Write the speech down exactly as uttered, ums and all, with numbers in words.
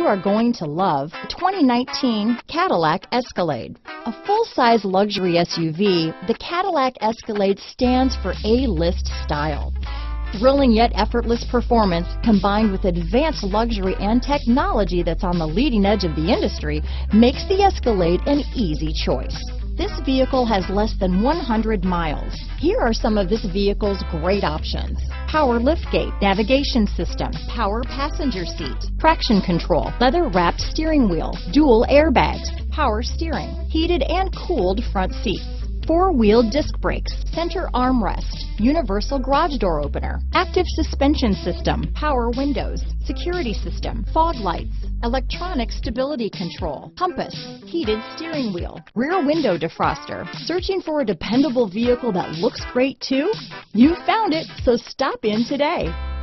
are going to love the twenty nineteen Cadillac Escalade. A full-size luxury S U V, the Cadillac Escalade stands for A-list style. Thrilling yet effortless performance combined with advanced luxury and technology that's on the leading edge of the industry makes the Escalade an easy choice. This vehicle has less than one hundred miles. Here are some of this vehicle's great options: power liftgate, navigation system, power passenger seat, traction control, leather-wrapped steering wheel, dual airbags, power steering, heated and cooled front seats, four-wheel disc brakes, center armrest, universal garage door opener, active suspension system, power windows, security system, fog lights, electronic stability control, compass, heated steering wheel, rear window defroster. Searching for a dependable vehicle that looks great too? You found it, so stop in today.